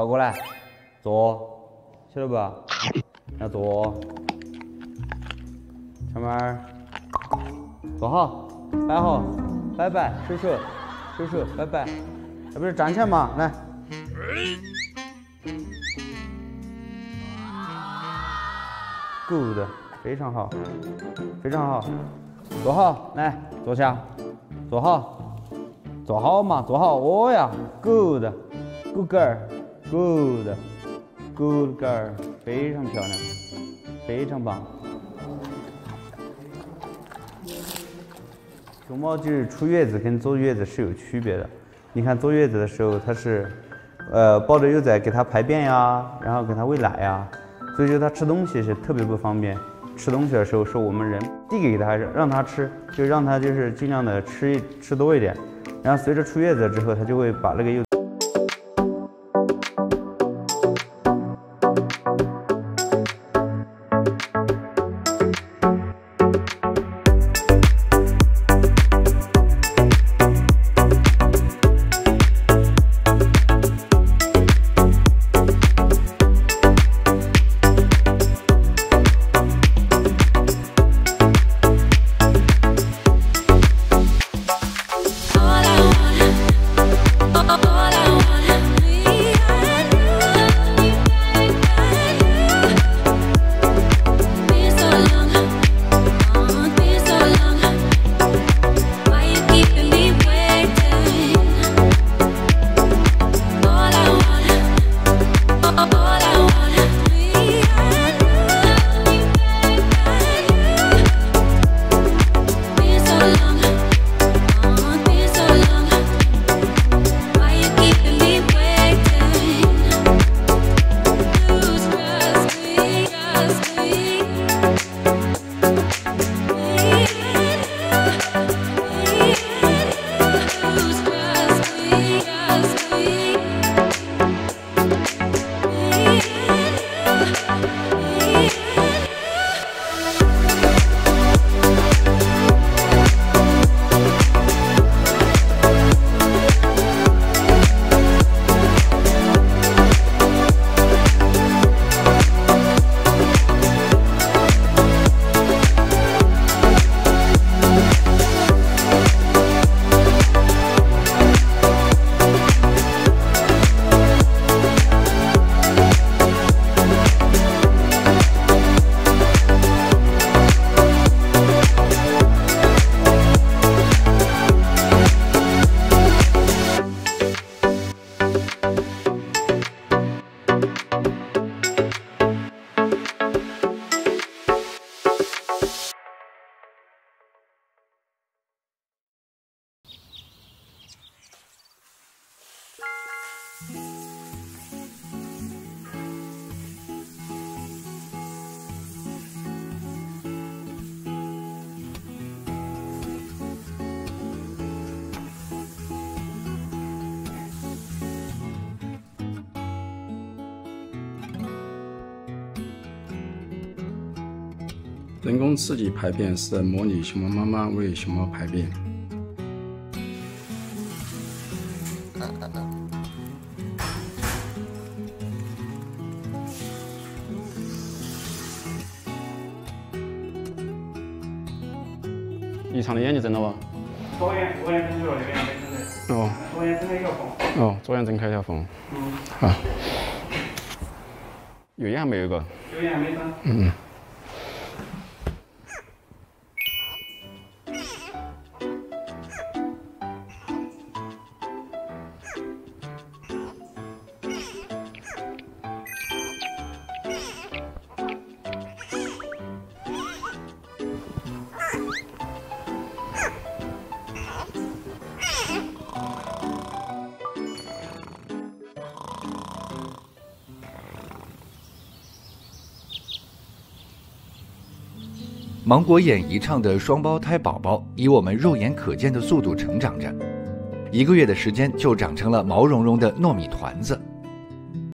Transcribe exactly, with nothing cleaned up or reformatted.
过来，坐，晓得不？要坐，小妹儿，坐好，摆好，拜拜，手手，手手，拜拜，要不是站起来嘛，来。Good， 非常好，非常好，坐好，来坐下，坐好，坐好嘛，坐好，哦呀 ，Good，Good girl，Good，Good girl， 非常漂亮，非常棒。熊猫就是出月子跟坐月子是有区别的。你看坐月子的时候，它是，呃，抱着幼崽给它排便呀，然后给它喂奶呀。所以说它吃东西是特别不方便，吃东西的时候是我们人递给它，让它吃，就让它就是尽量的吃吃多一点，然后随着出月子之后，它就会把那个幼。 人工刺激排便是模拟熊猫妈妈为熊猫排便。异常的眼睛睁了吧？ 左眼左眼睁开了，右眼没睁开。 哦。 左眼睁开一条缝。 哦，左眼睁开一条缝。 嗯。 好。右眼还没有一个。 右眼还没睁。 嗯。 芒果眼一唱的双胞胎宝宝以我们肉眼可见的速度成长着，一个月的时间就长成了毛茸茸的糯米团子。